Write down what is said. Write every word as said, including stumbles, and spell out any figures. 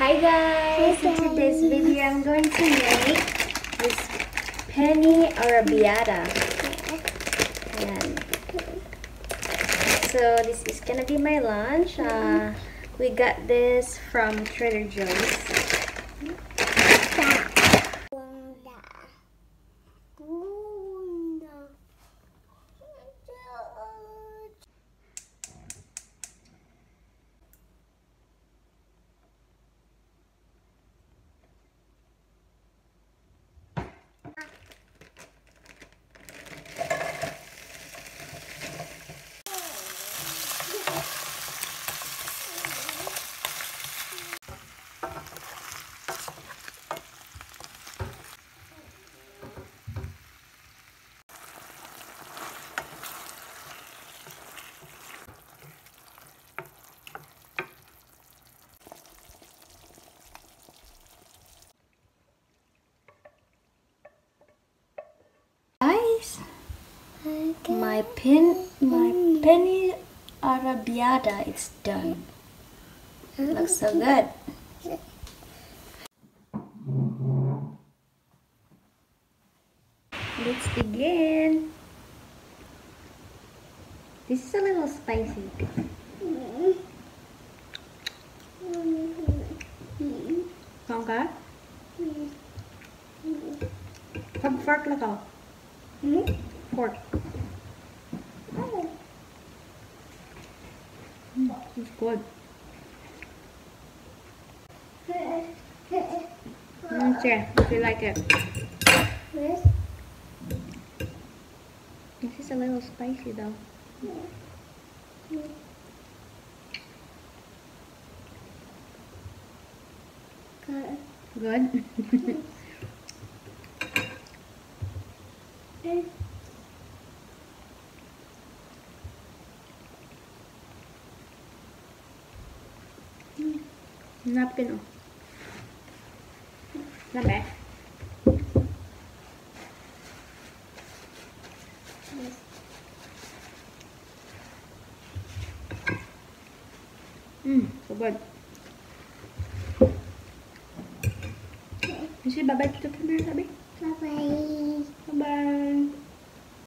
Hi guys! In today's video, I'm going to make this penny arrabbiata. Ayan. So this is gonna be my lunch. Uh, we got this from Trader Joe's. Guys, my pin, my penny arrabbiata is done. Looks so good. Let's begin. This is a little spicy. Ngon cả? Không fork là không? Fork. Mm, it's good. Mm, share if you like it. This is a little spicy though. Good. Good. Napkin oh. Not bad. Mmm, so good. You say bye-bye to the camera, Sabi? Bye-bye. Bye-bye.